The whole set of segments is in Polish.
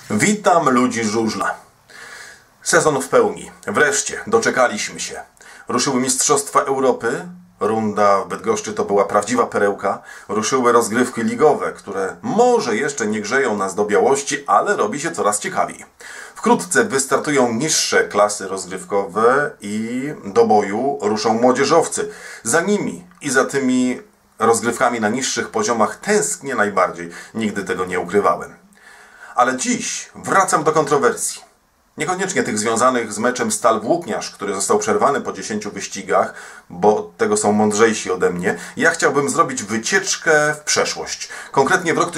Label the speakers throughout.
Speaker 1: Witam ludzi żużla. Sezon w pełni. Wreszcie doczekaliśmy się. Ruszyły Mistrzostwa Europy. Runda w Bydgoszczy to była prawdziwa perełka. Ruszyły rozgrywki ligowe, które może jeszcze nie grzeją nas do białości, ale robi się coraz ciekawiej. Wkrótce wystartują niższe klasy rozgrywkowe i do boju ruszą młodzieżowcy. Za nimi i za tymi rozgrywkami na niższych poziomach tęsknię najbardziej. Nigdy tego nie ukrywałem. Ale dziś wracam do kontrowersji. Niekoniecznie tych związanych z meczem Stal Włókniarz, który został przerwany po 10 wyścigach, bo od tego są mądrzejsi ode mnie. Ja chciałbym zrobić wycieczkę w przeszłość. Konkretnie w rok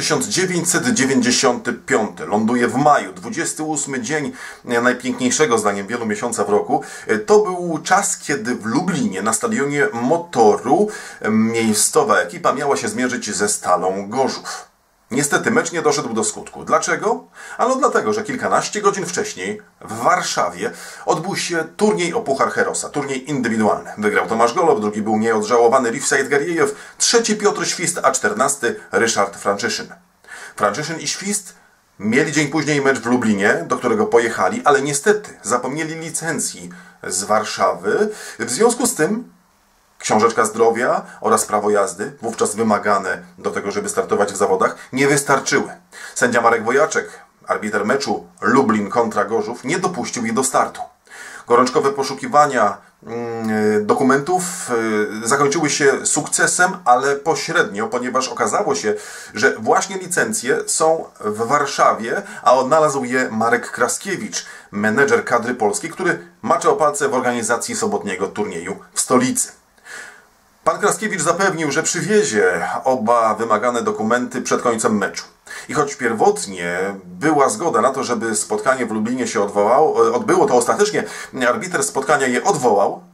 Speaker 1: 1995. Ląduję w maju, 28 dzień najpiękniejszego zdaniem wielu miesiąca w roku. To był czas, kiedy w Lublinie na stadionie Motoru miejscowa ekipa miała się zmierzyć ze Stalą Gorzów. Niestety mecz nie doszedł do skutku. Dlaczego? Ano dlatego, że kilkanaście godzin wcześniej w Warszawie odbył się turniej o Puchar Herosa, turniej indywidualny. Wygrał Tomasz Golob, drugi był nieodżałowany Rifsaid Gariejew, trzeci Piotr Świst, a 14 Ryszard Franciszyn. Franciszyn i Świst mieli dzień później mecz w Lublinie, do którego pojechali, ale niestety zapomnieli licencji z Warszawy. W związku z tym książeczka zdrowia oraz prawo jazdy, wówczas wymagane do tego, żeby startować w zawodach, nie wystarczyły. Sędzia Marek Wojaczek, arbiter meczu Lublin kontra Gorzów, nie dopuścił ich do startu. Gorączkowe poszukiwania dokumentów zakończyły się sukcesem, ale pośrednio, ponieważ okazało się, że właśnie licencje są w Warszawie, a odnalazł je Marek Kraskiewicz, menedżer kadry polskiej, który maczał palce w organizacji sobotniego turnieju w stolicy. Pan Kraskiewicz zapewnił, że przywiezie oba wymagane dokumenty przed końcem meczu. I choć pierwotnie była zgoda na to, żeby spotkanie w Lublinie się odbyło, to ostatecznie arbiter spotkania je odwołał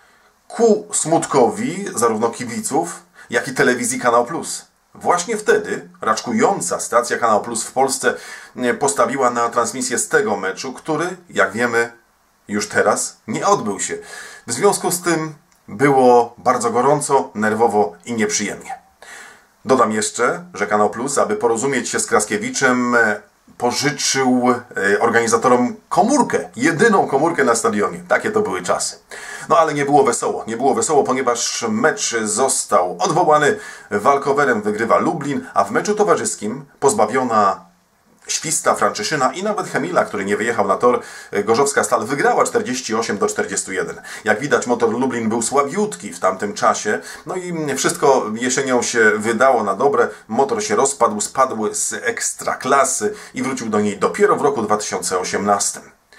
Speaker 1: ku smutkowi zarówno kibiców, jak i telewizji Kanał Plus. Właśnie wtedy raczkująca stacja Kanał Plus w Polsce postawiła na transmisję z tego meczu, który, jak wiemy, już teraz nie odbył się. W związku z tym było bardzo gorąco, nerwowo i nieprzyjemnie. Dodam jeszcze, że Kanał Plus, aby porozumieć się z Kraskiewiczem, pożyczył organizatorom komórkę, jedyną komórkę na stadionie. Takie to były czasy. No ale nie było wesoło. Nie było wesoło, ponieważ mecz został odwołany. Walkowerem wygrywa Lublin, a w meczu towarzyskim pozbawiona Śwista, Francyszyna i nawet Chemila, który nie wyjechał na tor, gorzowska Stal wygrała 48-41. Jak widać, Motor Lublin był słabiutki w tamtym czasie, no i wszystko jesienią się wydało na dobre. Motor się rozpadł, spadł z ekstraklasy i wrócił do niej dopiero w roku 2018.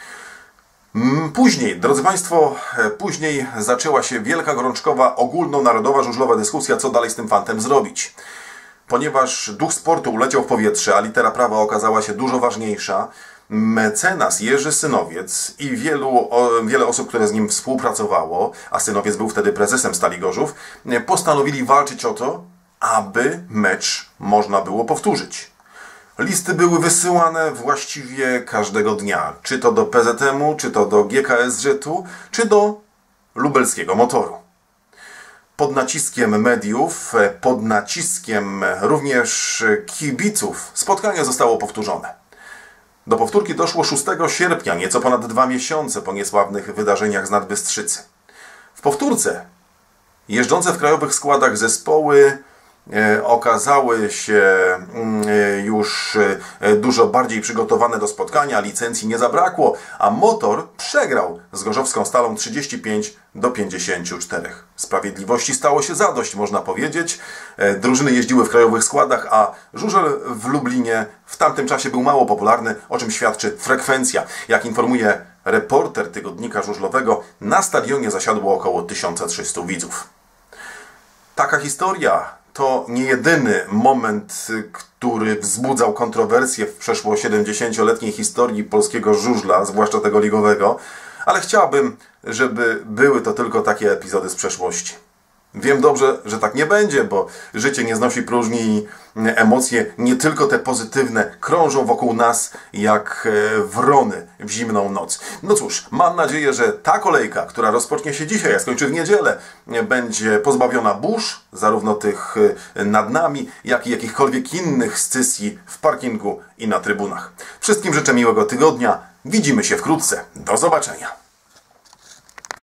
Speaker 1: Później, drodzy Państwo, później zaczęła się wielka, gorączkowa, ogólnonarodowa, żużlowa dyskusja, co dalej z tym fantem zrobić. Ponieważ duch sportu uleciał w powietrze, a litera prawa okazała się dużo ważniejsza, mecenas Jerzy Synowiec i wiele osób, które z nim współpracowało, a Synowiec był wtedy prezesem Stali Gorzów, postanowili walczyć o to, aby mecz można było powtórzyć. Listy były wysyłane właściwie każdego dnia, czy to do PZM-u, czy to do GKS-u, czy do lubelskiego Motoru. Pod naciskiem mediów, pod naciskiem również kibiców spotkanie zostało powtórzone. Do powtórki doszło 6 sierpnia, nieco ponad 2 miesiące po niesławnych wydarzeniach z Nadbystrzycy. W powtórce jeżdżące w krajowych składach zespoły okazały się już dużo bardziej przygotowane do spotkania, licencji nie zabrakło, a Motor przegrał z gorzowską Stalą 35-54. Sprawiedliwości stało się zadość, można powiedzieć. Drużyny jeździły w krajowych składach, a żużel w Lublinie w tamtym czasie był mało popularny, o czym świadczy frekwencja. Jak informuje reporter tygodnika żużlowego, na stadionie zasiadło około 1300 widzów. Taka historia to nie jedyny moment, który wzbudzał kontrowersje w przeszło 70-letniej historii polskiego żużla, zwłaszcza tego ligowego, ale chciałbym, żeby były to tylko takie epizody z przeszłości. Wiem dobrze, że tak nie będzie, bo życie nie znosi próżni i emocje, nie tylko te pozytywne, krążą wokół nas jak wrony w zimną noc. No cóż, mam nadzieję, że ta kolejka, która rozpocznie się dzisiaj, a skończy w niedzielę, będzie pozbawiona burz, zarówno tych nad nami, jak i jakichkolwiek innych scysji w parkingu i na trybunach. Wszystkim życzę miłego tygodnia. Widzimy się wkrótce. Do zobaczenia.